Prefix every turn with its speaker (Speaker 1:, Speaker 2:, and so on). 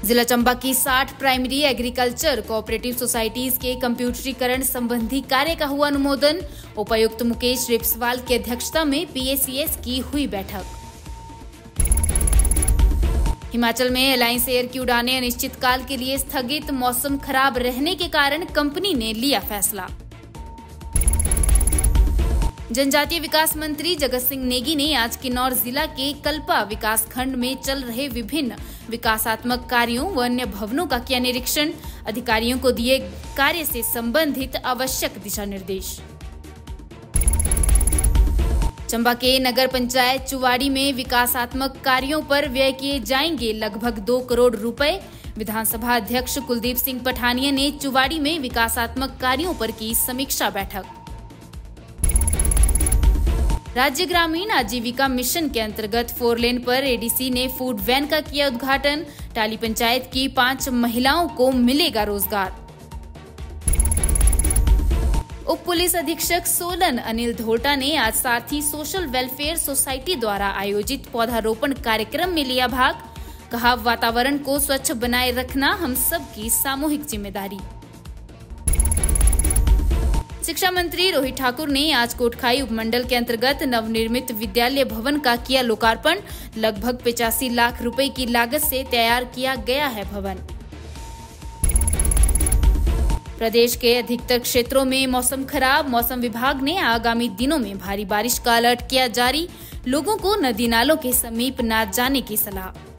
Speaker 1: जिला चंबा की 60 primary agriculture cooperative societies के कंप्यूटरीकरण संबंधी कार्य का हुआ अनुमोदन। उपायुक्त मुकेश रिप्सवाल की अध्यक्षता में पीएसीएस की हुई बैठक। हिमाचल में एलायंस एयर की उड़ानें अनिश्चितकाल के लिए स्थगित। मौसम खराब रहने के कारण कंपनी ने लिया फैसला। जनजातीय विकास मंत्री जगत सिंह नेगी ने आज किन्नौर जिला के कल्पा विकास खंड में चल रहे विभिन्न विकासात्मक कार्यों व अन्य भवनों का किया निरीक्षण। अधिकारियों को दिए कार्य से संबंधित आवश्यक दिशा निर्देश। चंबा के नगर पंचायत चुवाड़ी में विकासात्मक कार्यों पर व्यय किए जाएंगे लगभग 2 करोड़ रुपए। विधानसभा अध्यक्ष कुलदीप सिंह पठानिया ने चुवाड़ी में विकासात्मक कार्यों पर की समीक्षा बैठक। राज्य ग्रामीण आजीविका मिशन के अंतर्गत 4 लेन पर एडीसी ने फूड वैन का किया उद्घाटन। टाली पंचायत की 5 महिलाओं को मिलेगा रोजगार। उप पुलिस अधीक्षक सोलन अनिल धोटा ने आज सारथी सोशल वेलफेयर सोसाइटी द्वारा आयोजित पौधारोपण कार्यक्रम में लिया भाग। कहा, वातावरण को स्वच्छ बनाए रखना हम सबकी सामूहिक जिम्मेदारी। शिक्षा मंत्री रोहित ठाकुर ने आज कोटखाई उपमंडल के अंतर्गत नवनिर्मित विद्यालय भवन का किया लोकार्पण। लगभग 85 लाख रुपए की लागत से तैयार किया गया है भवन। प्रदेश के अधिकतर क्षेत्रों में मौसम खराब। मौसम विभाग ने आगामी दिनों में भारी बारिश का अलर्ट किया जारी। लोगों को नदी नालों के समीप न जाने की सलाह।